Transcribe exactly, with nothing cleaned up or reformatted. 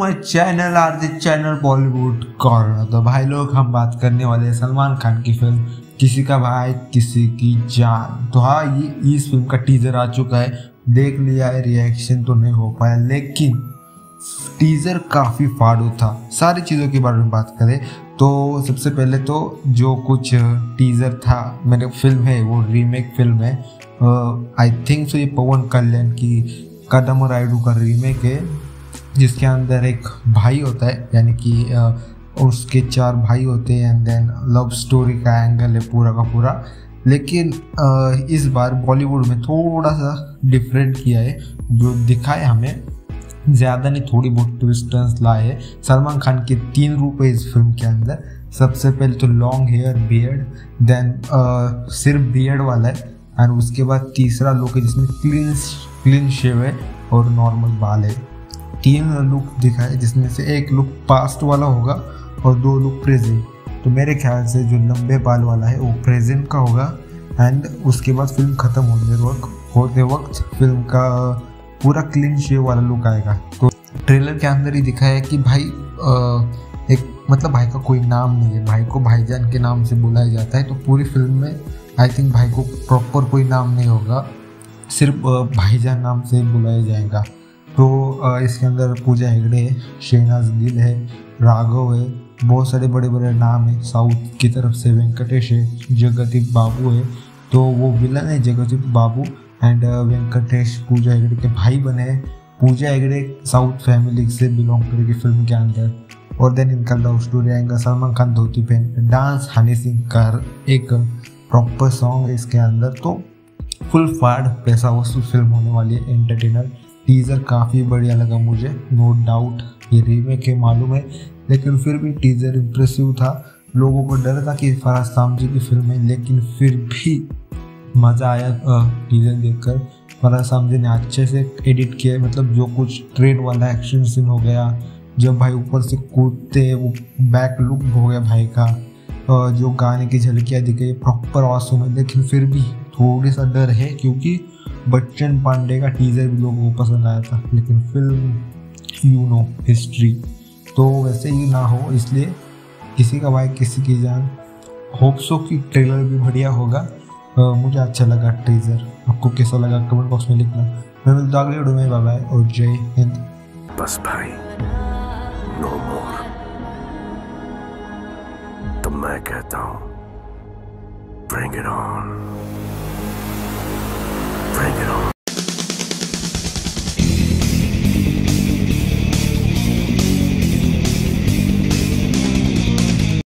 My channel are the channel Bollywood corner. तो भाई लोग हम बात करने वाले हैं सलमान खान की फिल्म किसी का भाई किसी की जान। तो हाँ, ये इस फिल्म का टीजर आ चुका है, देख लिया है, रिएक्शन तो नहीं हो पाया, लेकिन टीजर काफ़ी फाड़ू था। सारी चीज़ों के बारे में बात करें तो सबसे पहले तो जो कुछ टीजर था, मेरे फिल्म है वो रीमेक फिल्म है, आई थिंक सो ये पवन कल्याण की कदम राइडू का रीमेक है, जिसके अंदर एक भाई होता है, यानी कि उसके चार भाई होते हैं एंड देन लव स्टोरी का एंगल है पूरा का पूरा। लेकिन इस बार बॉलीवुड में थोड़ा सा डिफरेंट किया है, जो दिखाए हमें ज़्यादा नहीं, थोड़ी बहुत ट्विस्टर्स लाए है। सलमान खान के तीन रूप है इस फिल्म के अंदर। सबसे पहले तो लॉन्ग हेयर बियर्ड, देन सिर्फ बियर्ड वाला है, एंड उसके बाद तीसरा लुक है जिसमें क्लीन क्लीन शेव है और नॉर्मल बाल है। तीन लुक दिखाए जिसमें से एक लुक पास्ट वाला होगा और दो लुक प्रेजेंट। तो मेरे ख्याल से जो लंबे बाल वाला है वो प्रेजेंट का होगा, एंड उसके बाद फिल्म ख़त्म होने वक्त होते वक्त फिल्म का पूरा क्लीन शेव वाला लुक आएगा। तो ट्रेलर के अंदर ही दिखाया है कि भाई आ, एक मतलब भाई का कोई नाम नहीं है, भाई को भाईजान के नाम से बुलाया जाता है। तो पूरी फिल्म में आई थिंक भाई को प्रॉपर कोई नाम नहीं होगा, सिर्फ भाईजान नाम से बुलाया जाएगा। तो इसके अंदर पूजा हेगड़े है, शहनाज गिल है, राघव है, बहुत सारे बड़े बड़े नाम है। साउथ की तरफ से वेंकटेश है, जगदीप बाबू है, तो वो विलन है जगदीप बाबू, एंड वेंकटेश पूजा हेगड़े के भाई बने हैं। पूजा हेगड़े साउथ फैमिली से बिलोंग करेगी फिल्म के अंदर। और देन इनका लव स्टोरी आएगा, सलमान खान धोती पहन डांस, हनी सिंह का एक प्रॉपर सॉन्ग है इसके अंदर। तो फुल फाड़ पैसा वसूल फिल्म होने वाली है, एंटरटेनर। टीज़र काफ़ी बढ़िया लगा मुझे, नो डाउट ये रीमेक है मालूम है, लेकिन फिर भी टीज़र इम्प्रेसिव था। लोगों को डर था कि फराज सामजी की फिल्म है, लेकिन फिर भी मज़ा आया टीज़र देखकर। फराज सामजी ने अच्छे से एडिट किया, मतलब जो कुछ ट्रेन वाला एक्शन सीन हो गया, जब भाई ऊपर से कूदते वो बैक लुक हो गया भाई का, जो गाने की झलकियाँ दिखाई प्रॉपर ऑसम है। लेकिन फिर भी थोड़ी सा डर है, क्योंकि बच्चन पांडे का टीज़र भी लोगों को पसंद आया था, लेकिन फिल्म यू नो हिस्ट्री, तो वैसे ही ना हो, इसलिए किसी का भाई किसी की जान। होप सो कि ट्रेलर भी बढ़िया होगा। आ, मुझे अच्छा लगा टीज़र, आपको कैसा लगा कमेंट बॉक्स में लिखना। मैं मिलता अगले वीडियो में, बाय बाय और जय हिंद। बस भाई, नो मोर। तो मैं कहता हूँ ब्रिंग इट ऑन।